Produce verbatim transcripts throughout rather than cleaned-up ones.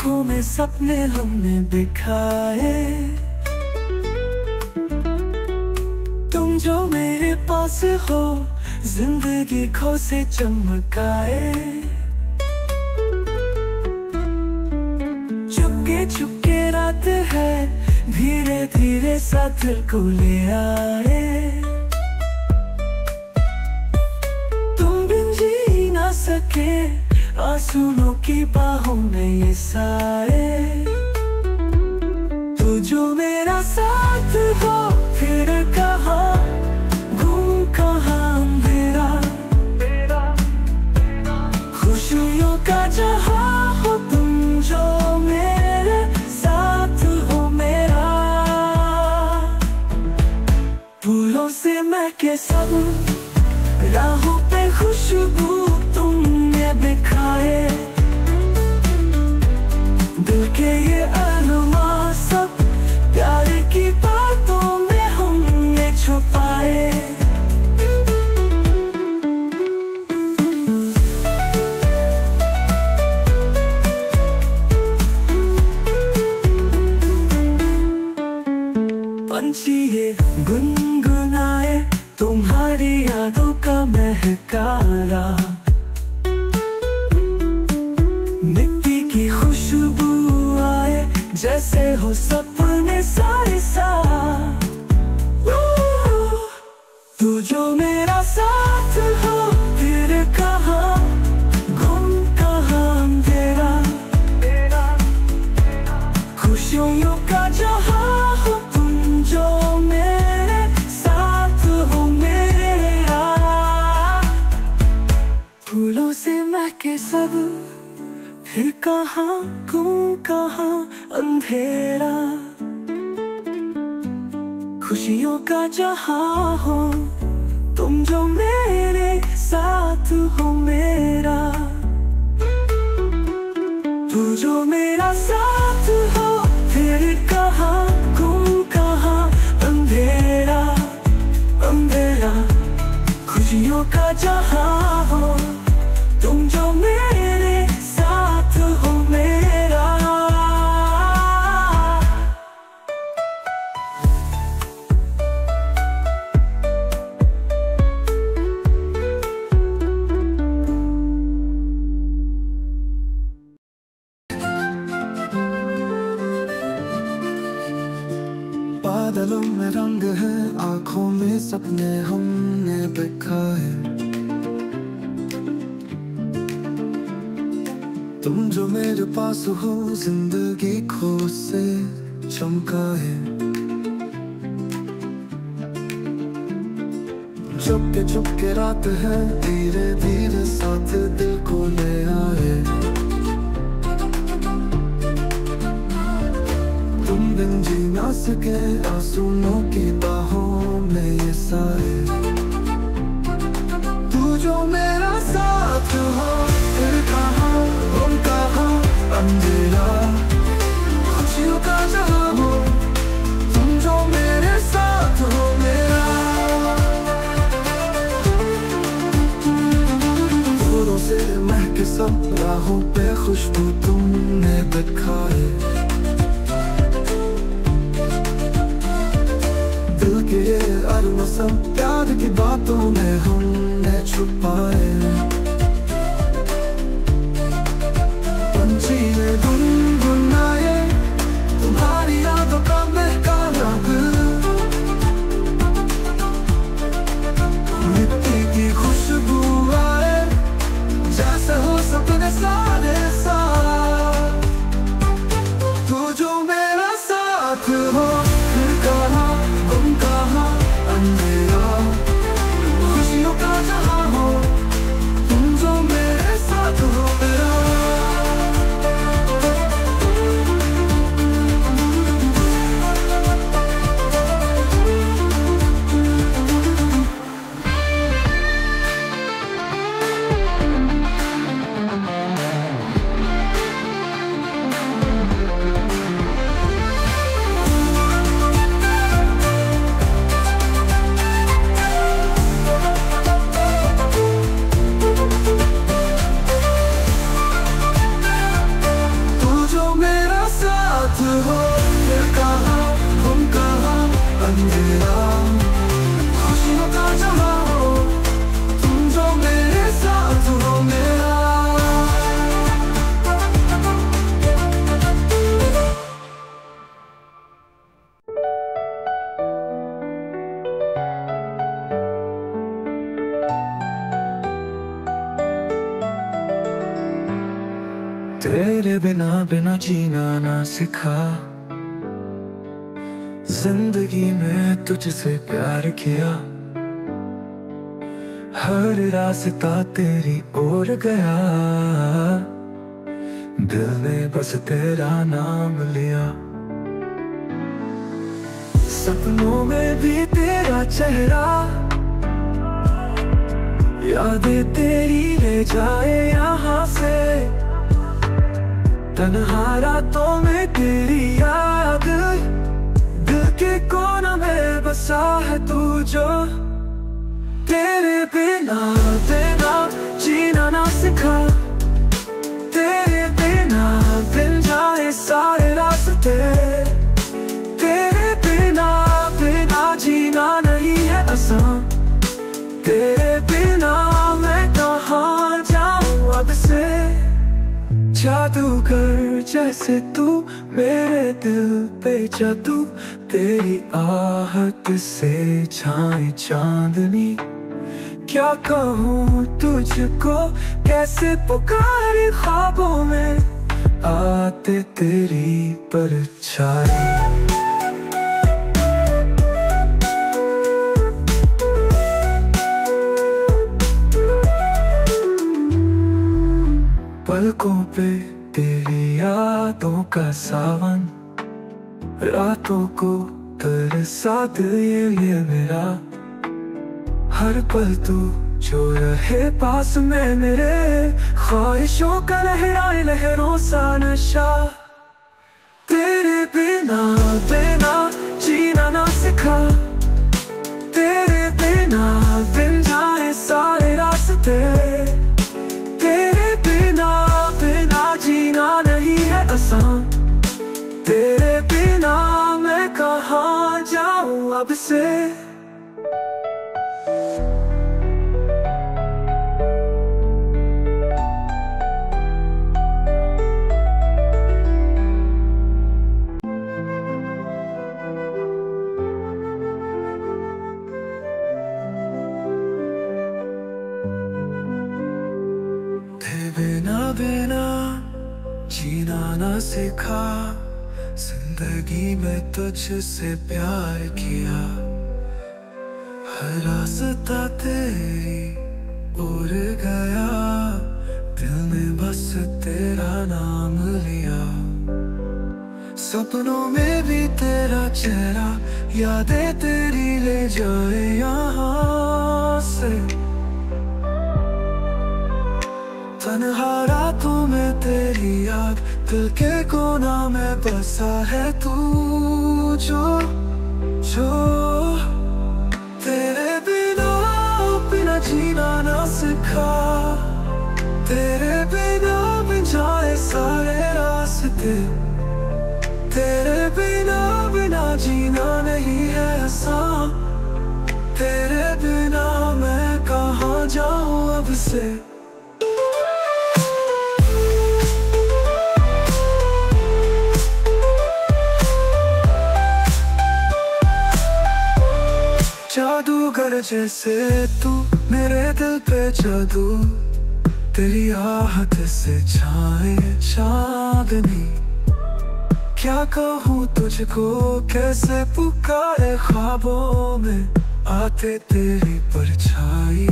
आँखों में सपने हमने दिखाए, तुम जो मेरे पास हो जिंदगी खो से चमकाए। चुपके चुपके रात है, धीरे धीरे साथ को ले आए। तुम बिन जी ना सके आंसुओं की बाहों में ये साए। तू जो मेरा साथ हो फिर कहाँ घूम कहाँ अंधेरा, खुशियों का जहां हो तुम जो मेरे साथ हो मेरा। फूलों से महके सब राहों पे खुशबू तुमने बिखाए, दिल के ये अरमां सब प्यार की बातों में हमने छुपाए। पंछी ये गुनगुनाए तुम्हारी यादों का महकारा, मिट्टी की खुशबू आए जैसे हो सपने सारे साथ। तू जो मेरा साथ हो फिर कहाँ गुम कहाँ अंधेरा, खुशियों का जहां हो तुम जो मेरे साथ हो मेरा। फूलों से महके सब फिर कहाँ गुम कहाँ अंधेरा, खुशियों का जहां हो तुम जो मेरे साथ हो मेरा। तू जो मेरा साथ हो फिर कहाँ गुम कहाँ अंधेरा, अंधेरा खुशियों का जहां हो तुम जो मेरे साथ हो मेरा। बादलों में रंग है, आँखों में सपने हमने बिखाए। तुम जो मेरे पास हो जिंदगी खो से चमकाए। चुपके चुपके रात है, धीरे धीरे साथ दिल को ले आए। तुम बिन जी ना सके आंसुओं की बाहों में ये साए। तू जो मेरा साथ हो फिर कहाँ गुम कहाँ अंधेरा, खुशियों का जहां हो तुम जो मेरे साथ हो मेरा। फूलों से महके सब राहों पे खुशबू तुमने बिखाए, दिल के ये अरमां सब प्यार की बातों में हमने छुपाए। पंछी ने गुनगुनाए तुम्हारी यादों का महकारा, मिट्टी की खुशबू आए जैसे हो सपने सारे साथ। तू जो मेरा साथ हो फिर कहाँ गुम कहाँ अंधेरा, खुशियों का जहां हो तेरे बिना बिना जीना ना सिखा, जिंदगी में तुझसे प्यार किया, हर रास्ता तेरी ओर गया, दिल ने बस तेरा नाम लिया। सपनों में भी तेरा चेहरा, यादें तेरी ले जाए यहाँ से, तन्हा रातों में तेरी याद, दिल के कोना में बसा है तू जो। तेरे बिना बिना जीना ना सिखा, तेरे बिना बिन जाए सारे रास्ते, तेरे बिना बिना जीना नहीं है आसान, तेरे बिना मैं कहाँ जाऊँ अब से। जादूगर जैसे तू मेरे दिल पे जादू, तेरी आहट से छाए चांदनी, क्या कहूँ तुझको कैसे पुकारे ख्वाबों में आते तेरी परछाई। पलकों पे तेरी यादों का सावन, रातों को तरसा दिल ये, ये मेरा, हर पल तू जो रहे पास में मेरे, ख्वाहिशों का लहराए लहरों सा नशा। तेरे बिना बिना जीना ना सिखा, तेरे बिना बिन जाए सारे रास्ते, तेरे बिना बिना जीना नहीं है आसान, तेरे बिना मैं कहाँ जाऊँ अब से। बिना बिना जीना ना सीखा, जिंदगी में तुझसे प्यार किया, हर रास्ता तेरी ओर गया, दिल ने बस तेरा नाम लिया। सपनों में भी तेरा चेहरा, यादें तेरी ले जाए यहाँ से, तन्हा रातों में तेरी याद, दिल के कोना में बसा है तू जो जो। तेरे बिना बिना जीना ना सिखा, तेरे बिना बिन जाए सारे रास्ते, तेरे बिना बिना जीना नहीं है आसान, तेरे बिना मैं कहाँ जाऊँ अब से। जादूगर जैसे तू मेरे दिल पे जादू, तेरी आहट से छाए चांदनी, क्या कहूँ तुझको कैसे पुकारे ख्वाबों में आते तेरी परछाई।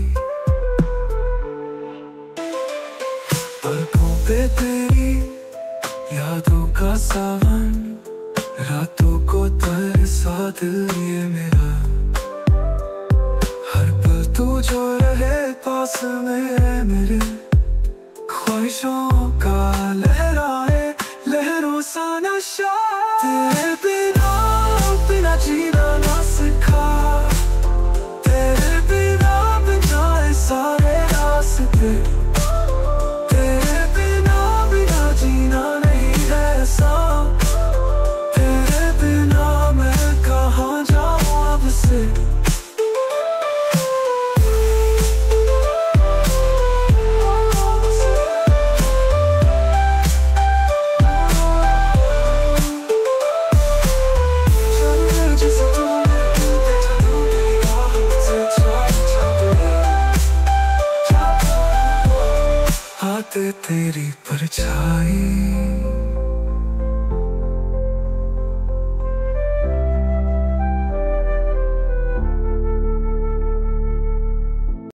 पलकों पे तेरी यादों का सावन, रातों को तरसा दिल ये मेरा, तू जो रहे पास में मेरे, ख्वाहिशों का लहराए लहरों सा नशा। तेरे बिना बिना जीना ना सिखा, तेरे बिना बिन जाए सारे रास्ते, तेरे बिना बिना जीना नहीं है आसान, तेरे बिना मैं कहाँ जाऊँ अब से। बातें तेरी परछाई।